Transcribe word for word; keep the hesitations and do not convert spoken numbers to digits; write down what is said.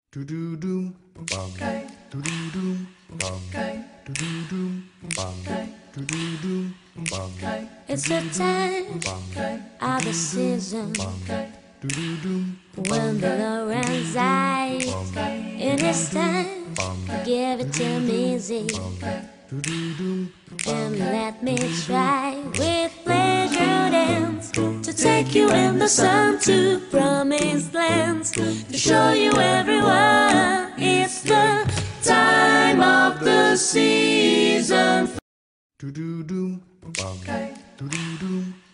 It's the time of the season when the Lord runs out. It is time, give it to me easy, and let me try with pleasure dance to take you in the sun to promised lands, to show you everyone it's the time of the season. Do do do, do do do.